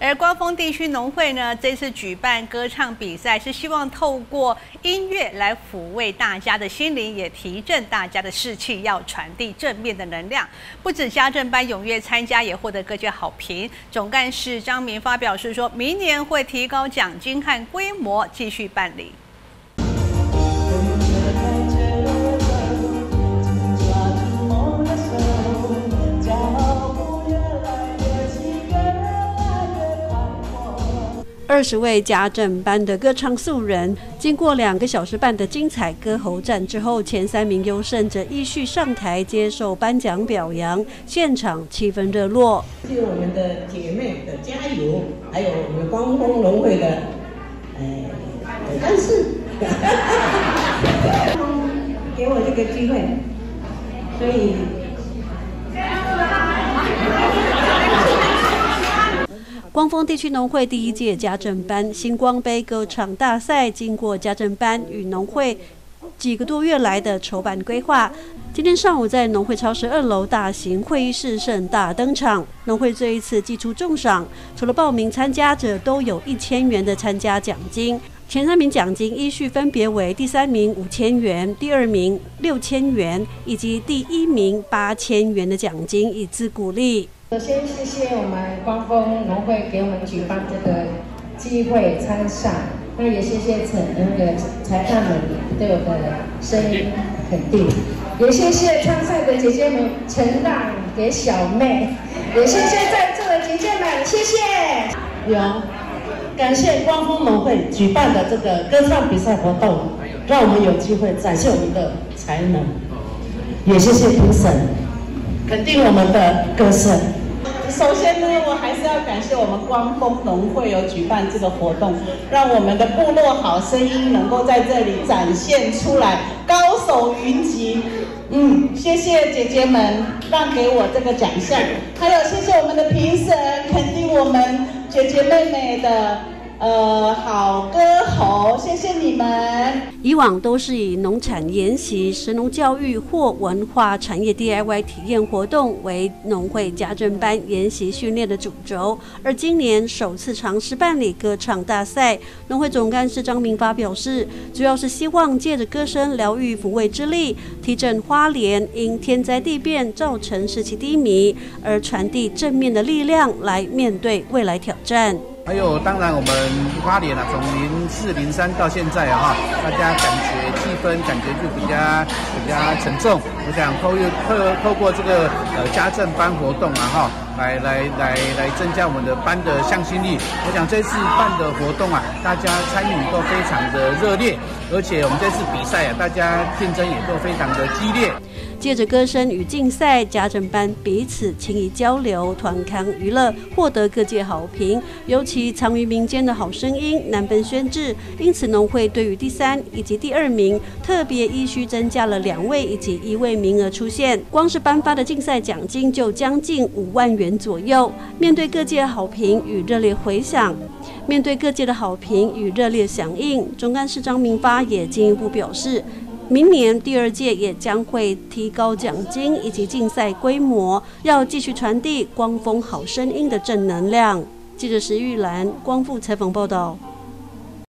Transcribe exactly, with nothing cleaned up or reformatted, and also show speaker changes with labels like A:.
A: 而光丰地区农会呢，这次举办歌唱比赛，是希望透过音乐来抚慰大家的心灵，也提振大家的士气，要传递正面的能量。不止家政班踊跃参加，也获得各界好评。总干事张明发表示说，明年会提高奖金和规模，继续办理。
B: 二十位家政班的歌唱素人，经过两个小时半的精彩歌喉战之后，前三名优胜者依序上台接受颁奖表扬，现场气氛热络。
C: 谢谢我们的姐妹的加油，还有我们光丰农会的，呃，干事，给我这个机会，所以。
B: 光丰地区农会第一届家政班星光杯歌唱大赛，经过家政班与农会几个多月来的筹办规划，今天上午在农会超市二楼大型会议室盛大登场。农会这一次祭出重赏，除了报名参加者都有一千元的参加奖金，前三名奖金依序分别为第三名五千元、第二名六千元以及第一名八千元的奖金，以资鼓励。
D: 首先，谢谢我们光丰农会给我们举办这个机会参赛，那也谢谢陈那个裁判们对我的声音肯定，也谢谢参赛的姐姐们承让给小妹，也谢谢在座的姐姐们，谢谢。
C: 有，感谢光丰农会举办的这个歌唱比赛活动，让我们有机会展现我们的才能，也谢谢评审肯定我们的歌声。
E: 首先呢，我还是要感谢我们光丰农会有举办这个活动，让我们的部落好声音能够在这里展现出来，高手云集。嗯，谢谢姐姐们让给我这个奖项，还有谢谢我们的评审肯定我们姐姐妹妹的。 呃，好歌喉，谢谢你们。
B: 以往都是以农产研习、食农教育或文化产业 D I Y 体验活动为农会家政班研习训练的主轴，而今年首次尝试办理歌唱大赛。农会总干事张明发表示，主要是希望借着歌声疗愈抚慰之力，提振花莲因天灾地变造成士气低迷，而传递正面的力量来面对未来挑战。
F: 还有，当然我们花莲啊，从零四零三到现在啊，哈，大家感觉气氛感觉就比较比较沉重。我想透过透透过这个呃家政班活动啊，哈，来来来来增加我们的班的向心力。我想这次办的活动啊，大家参与都非常的热烈，而且我们这次比赛啊，大家竞争也都非常的激烈。
B: 借着歌声与竞赛，家政班彼此情谊交流，团康娱乐，获得各界好评。尤其藏于民间的好声音难分轩轾，因此农会对于第三以及第二名特别依序增加了两位以及一位名额出现。光是颁发的竞赛奖金就将近五万元左右。面对各界好评与热烈回响，面对各界的好评与热烈响应，总干事张明发也进一步表示。 明年第二届也将会提高奖金以及竞赛规模，要继续传递光丰好声音的正能量。记者石玉兰光复采访报道。